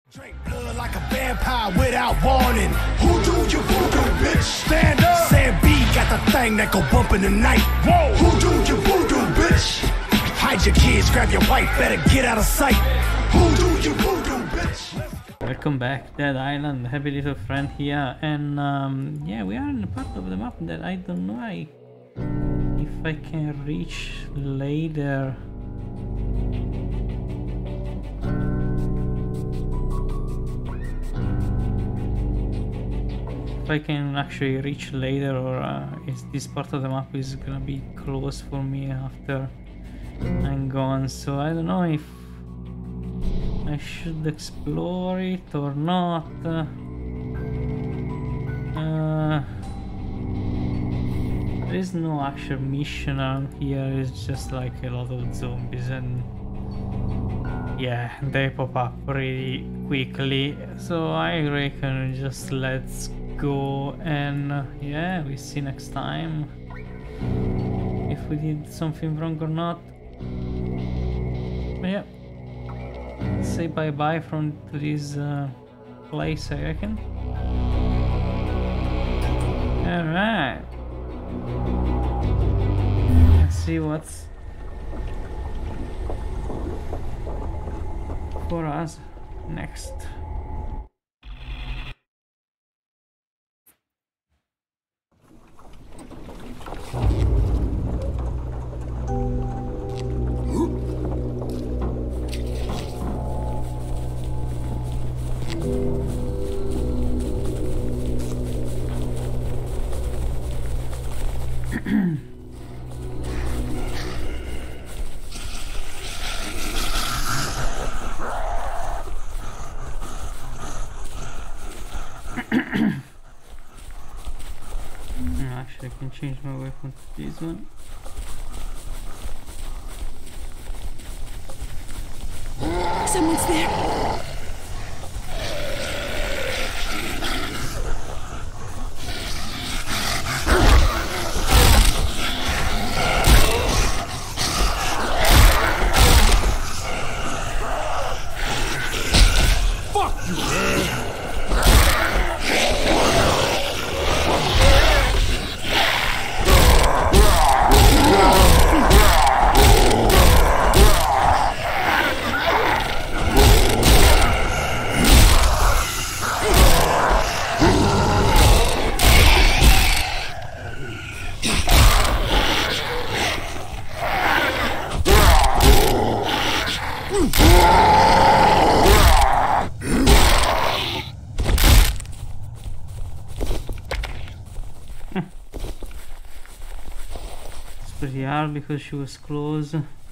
Drink blood like a vampire without warning. Who do you voodoo, bitch? Stand up. Sam B got the thing that go bump in the night. Whoa. Who do you voodoo, bitch? Hide your kids, grab your wife, better get out of sight. Who do you voodoo, bitch? Welcome back, Dead Island. Happy little friend here, and yeah, we are in a part of the map that I don't know if I can reach later. If I can actually reach later, or is this part of the map is gonna be closed for me after I'm gone. So I don't know if I should explore it or not. There is no actual mission around here. It's just like a lot of zombies, and yeah, they pop up pretty quickly. So I reckon just let's go, and yeah, we see next time if we did something wrong or not. But yeah, say bye bye from this place, I reckon. Alright, let's see what's for us next. Actually, I can change my weapon to this one. Someone's there. It's pretty hard because she was close.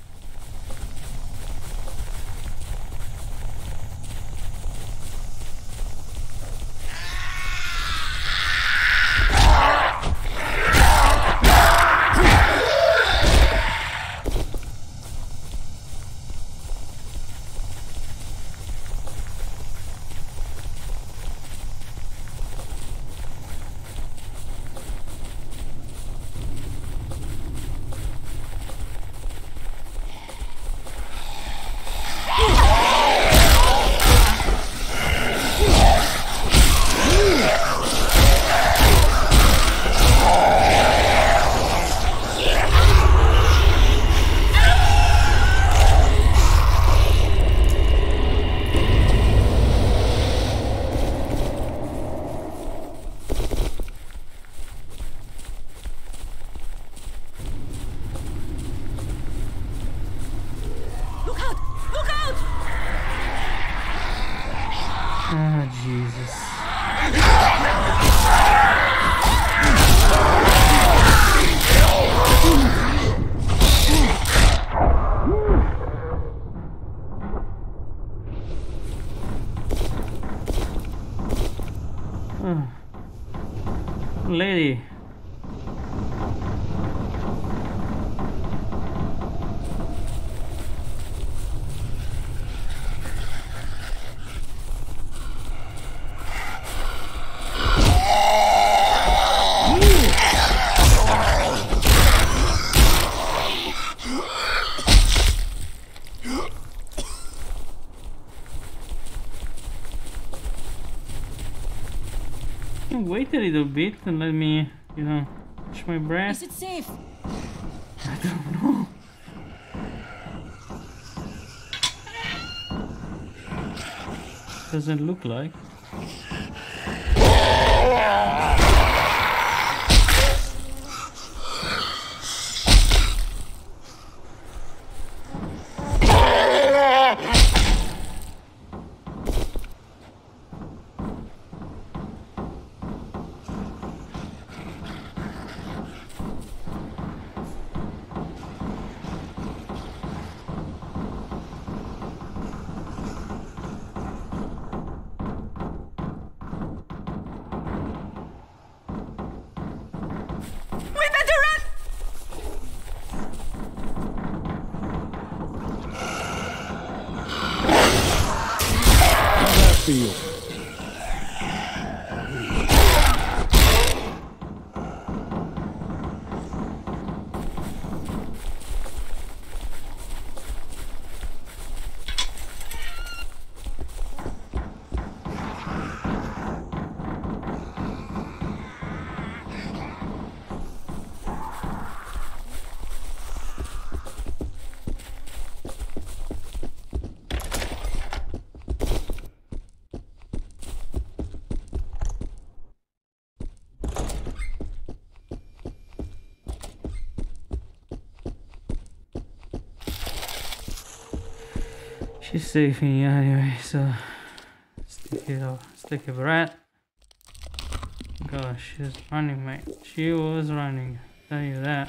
Oh, Jesus. Lady. Wait a little bit and let me, you know, catch my breath. Is it safe? I don't know. Doesn't look like. Feel. She's safe in here anyway, so let's take a breath. Gosh, she's running, mate. She was running, I'll tell you that.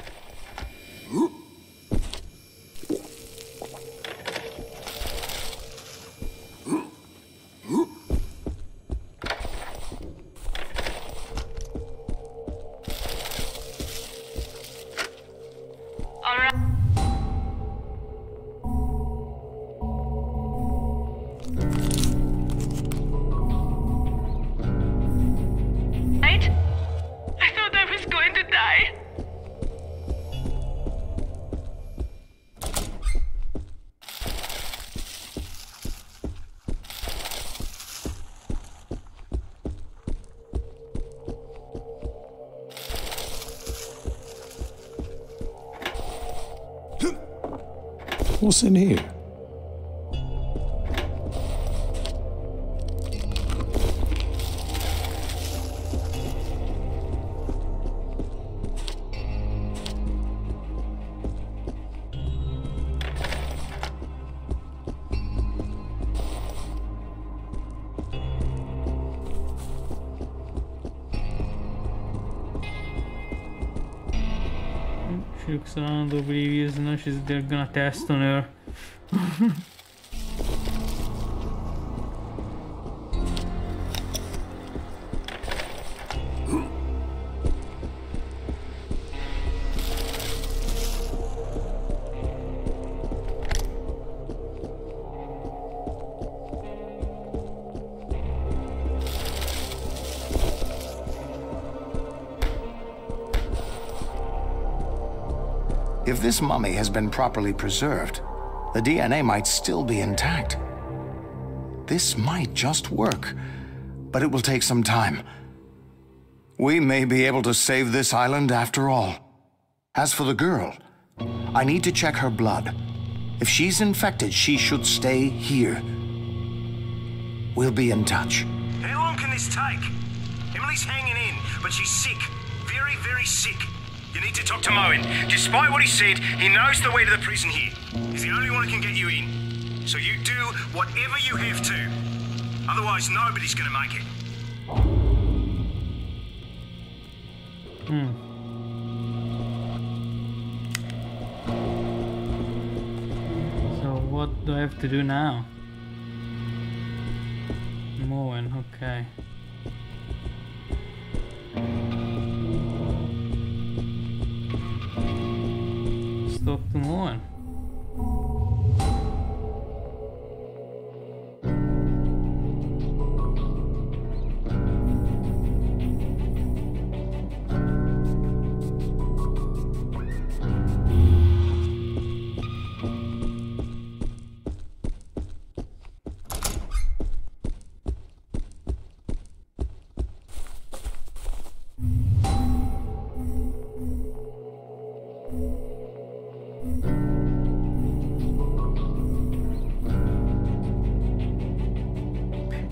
What's in here? She looks around oblivious, now they're gonna test on her. If this mummy has been properly preserved, the DNA might still be intact. This might just work, but it will take some time. We may be able to save this island after all. As for the girl, I need to check her blood. If she's infected, she should stay here. We'll be in touch. How long can this take? Emily's hanging in, but she's sick. Very, very sick. You need to talk to Moen. Despite what he said, he knows the way to the prison here. He's the only one who can get you in. So you do whatever you have to. Otherwise, nobody's gonna make it. So what do I have to do now? Moen, okay. Talk to Moen.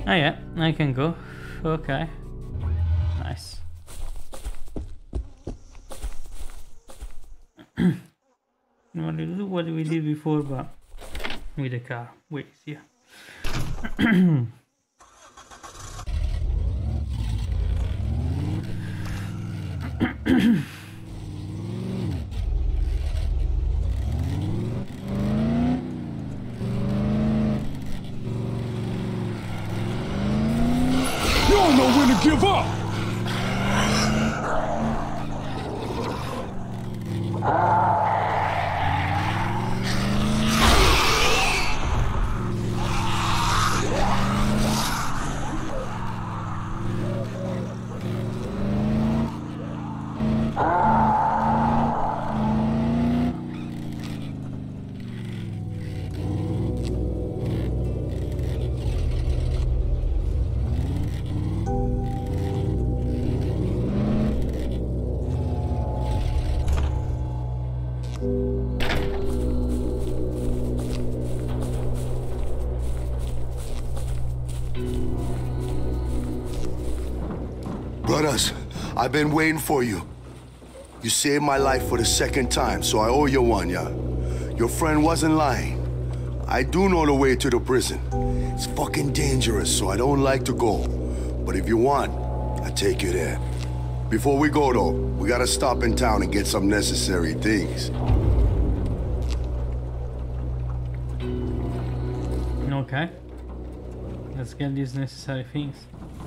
Oh yeah, I can go. Okay. Nice. What we did before, but with the car. Wait, yeah. You don't know when to give up! Brothers, I've been waiting for you. You saved my life for the second time, so I owe you one, yeah? Your friend wasn't lying. I do know the way to the prison. It's fucking dangerous, so I don't like to go. But if you want, I take you there. Before we go, though, we gotta stop in town and get some necessary things. Okay. Let's get these necessary things.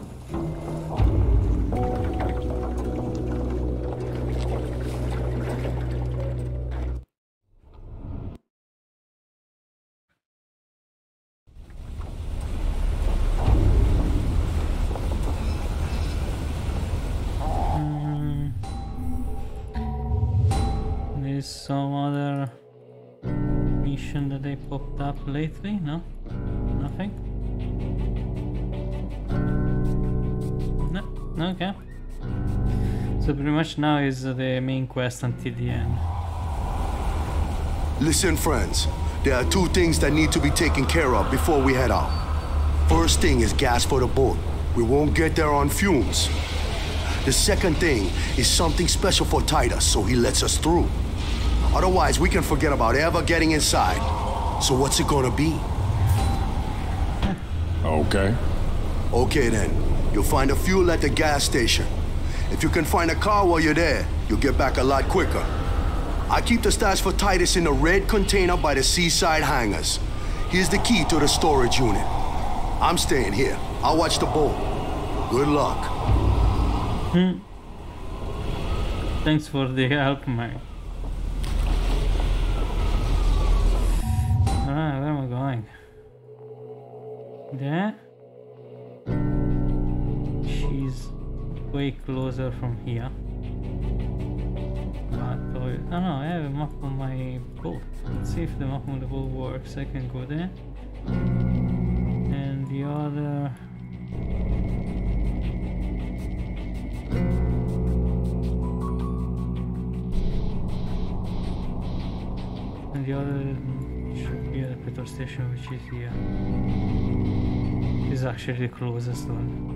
There's some other mission that they popped up lately, no? Nothing? No, okay. So pretty much now is the main quest until the end. Listen, friends, there are two things that need to be taken care of before we head out. First thing is gas for the boat. We won't get there on fumes. The second thing is something special for Titus, so he lets us through. Otherwise, we can forget about ever getting inside. So what's it gonna be? Okay. Okay then. You'll find a fuel at the gas station. If you can find a car while you're there, you'll get back a lot quicker. I keep the stash for Titus in the red container by the seaside hangars. Here's the key to the storage unit. I'm staying here. I'll watch the boat. Good luck. Thanks for the help, man. Alright, where am I going? There? She's way closer from here. But oh no, I have a map on my boat. Let's see if the map on the boat works. I can go there. And the other... And the other should be at the petrol station, which is here. This is actually the closest one.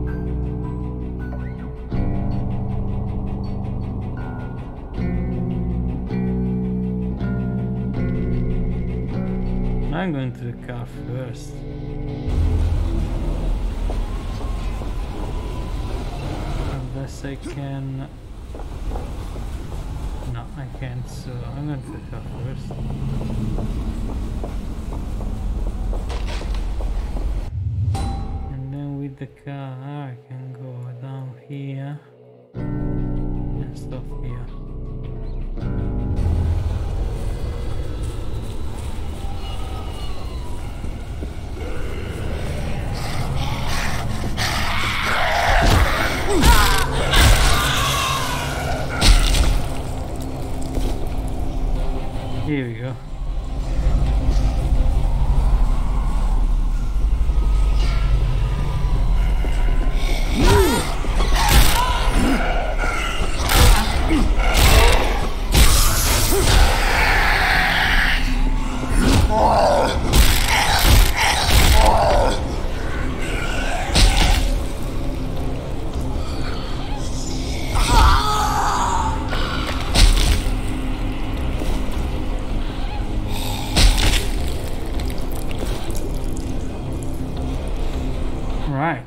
I'm going to the car first. Unless I can... No, I can't, so I'm going to the car first. And then with the car I can go down here and stop here. Here we go. Alright.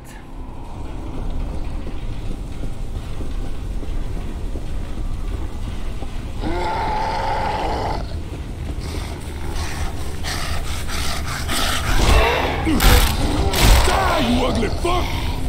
Die, you ugly fuck!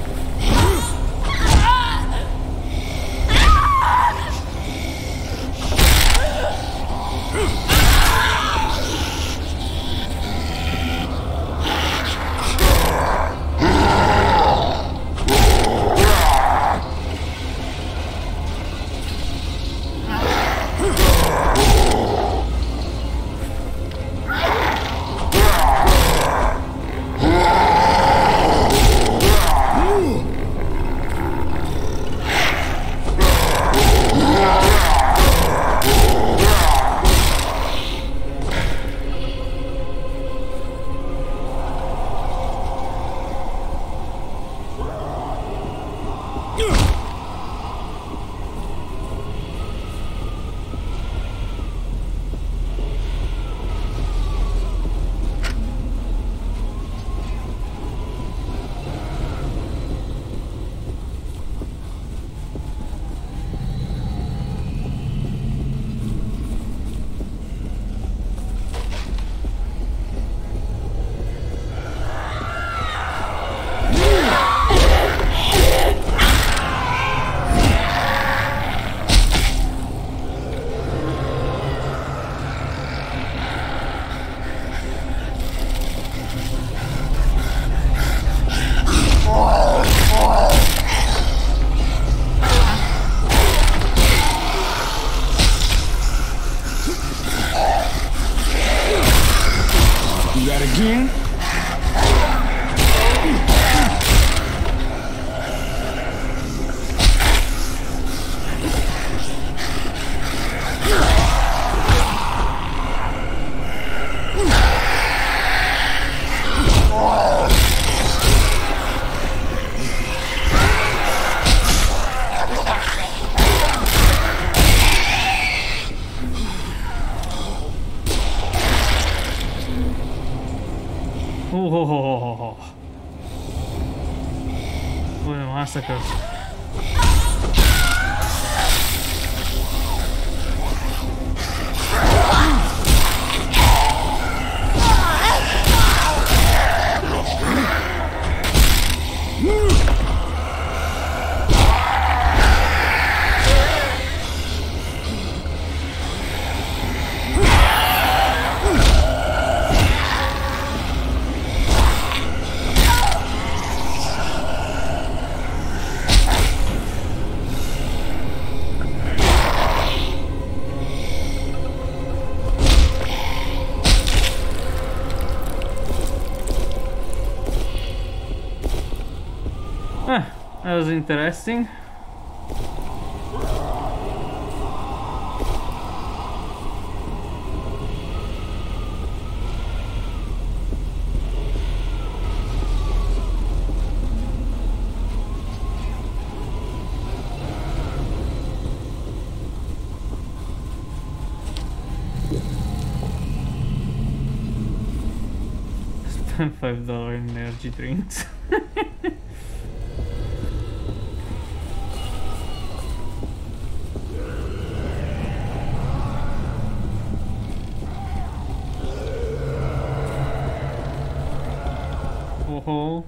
Again? Oh, what a massacre. That was interesting. Spend $5 in energy drinks. Oh.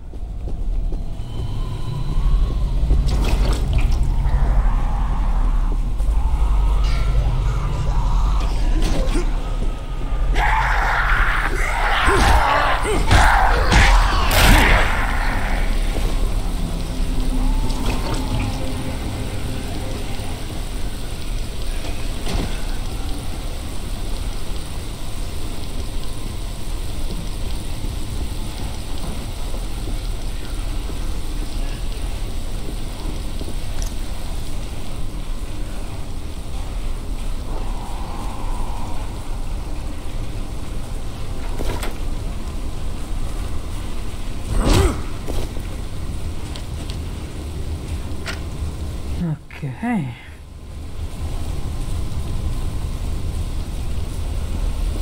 Okay.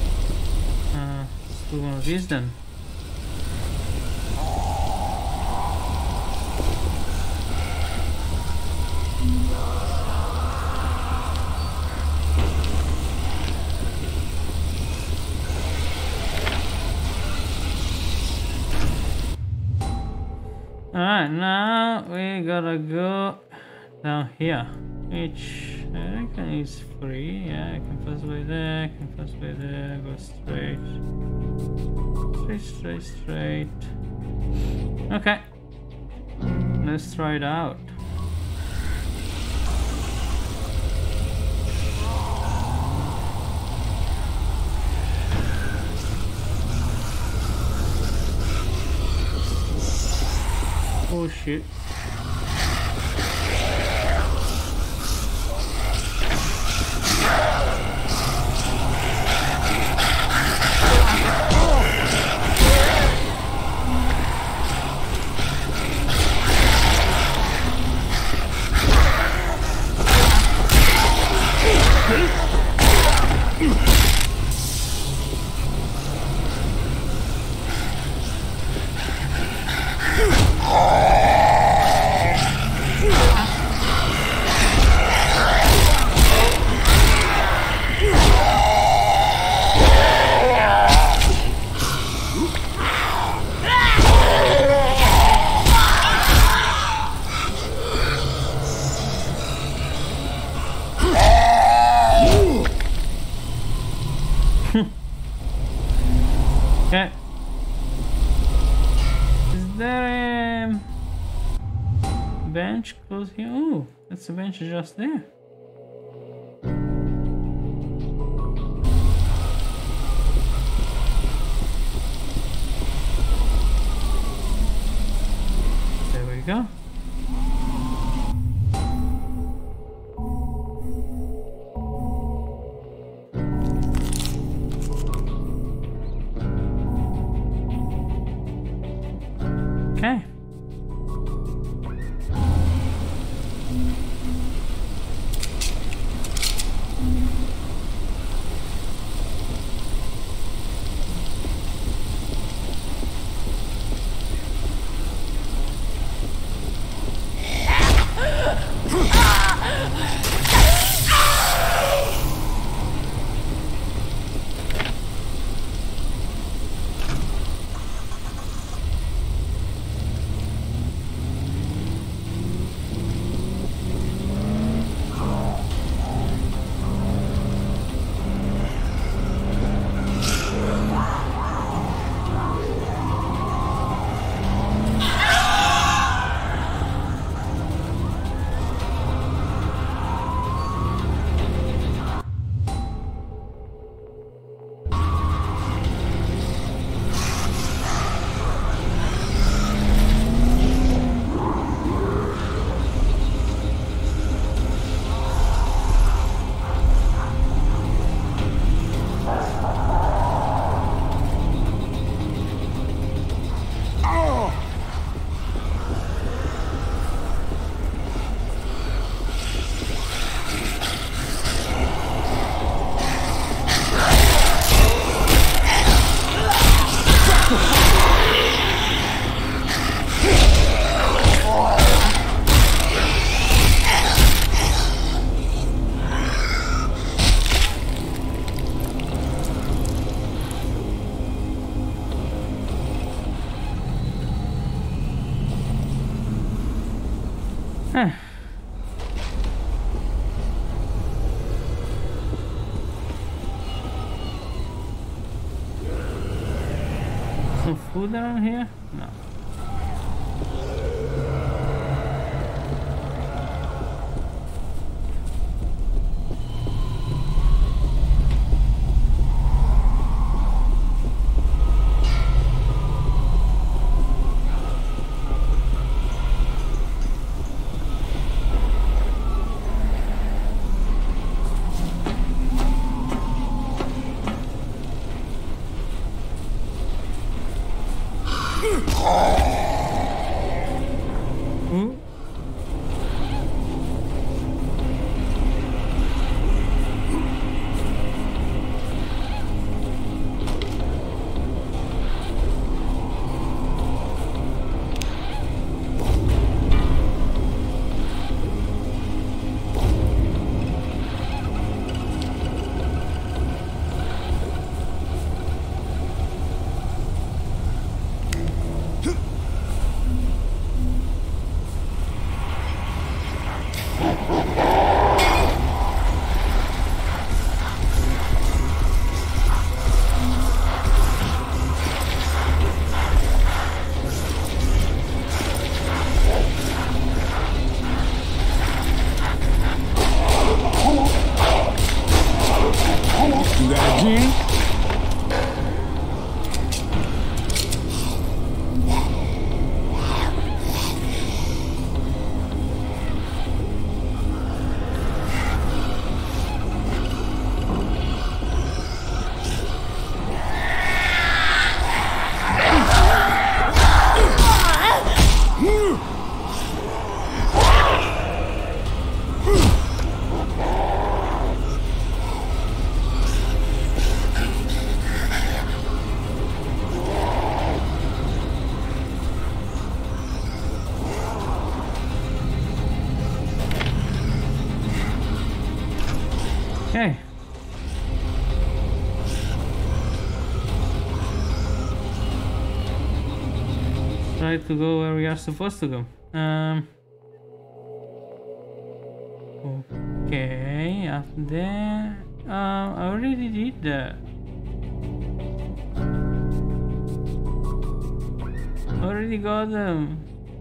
Let's do one of these then. Alright, now we gotta go down here, which I reckon is free. Yeah, I can pass by there, go straight. Straight. Okay, let's try it out. Oh shit. Okay. Is there a bench close here? Oh, that's a bench just there. There we go. Okay. Some food around here? No. Okay. Try to go where we are supposed to go. Okay, up there. I already did that. Already got them.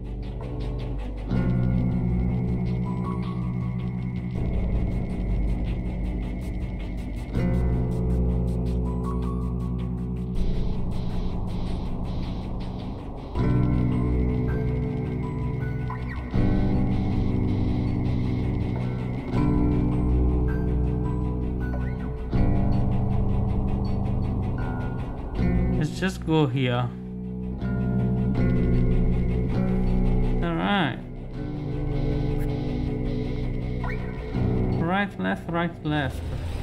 Let's just go here. Alright. Right, left, right, left.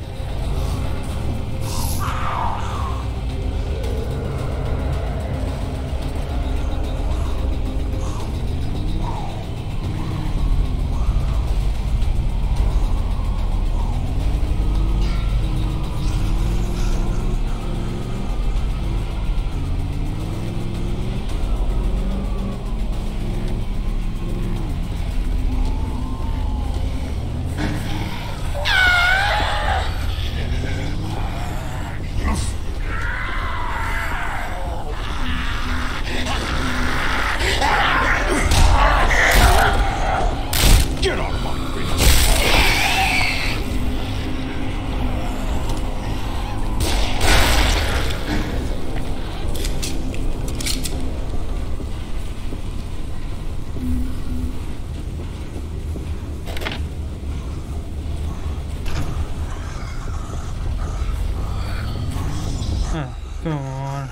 Come on.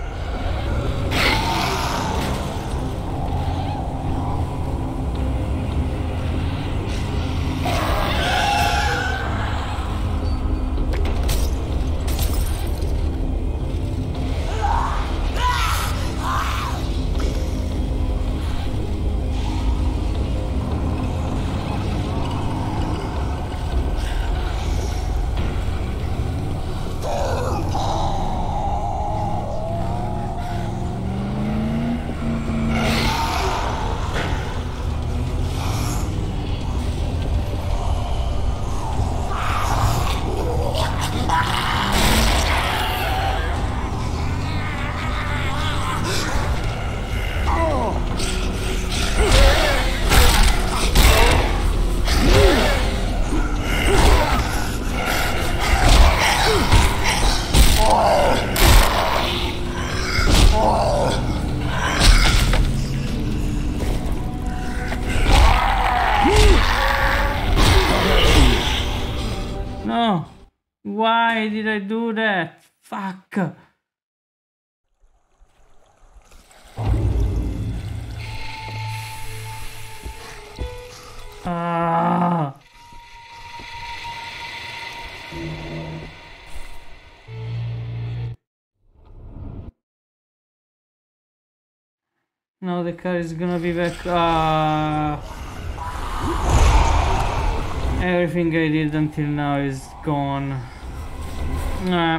No, why did I do that? Fuck. Ah. Now the car is gonna be back. Everything I did until now is gone. Nah.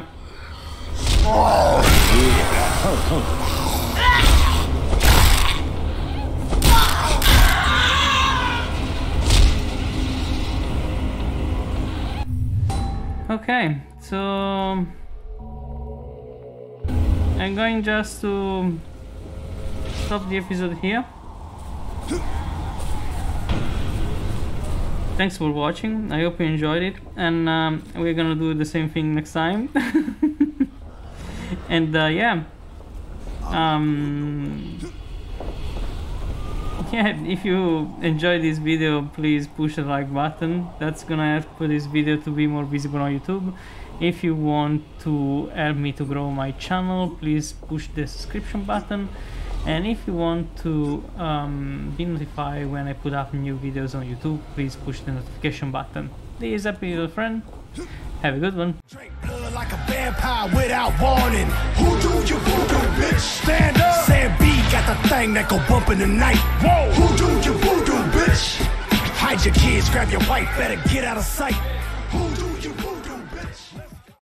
Okay, so I'm going just to stop the episode here. Thanks for watching, I hope you enjoyed it, and we're gonna do the same thing next time. And yeah, if you enjoyed this video, please push the like button. That's gonna help this video to be more visible on YouTube. If you want to help me to grow my channel, please push the subscription button. And if you want to be notified when I put up new videos on YouTube, please push the notification button. This is HappyLittleFriend. Have a good one. Drink blood like a vampire without warning. Who do you voodoo, bitch? Stand up. Sam B got the thing that go bump in the night. Whoa. Who do you voodoo, bitch? Hide your kids, grab your wife, better get out of sight. Who do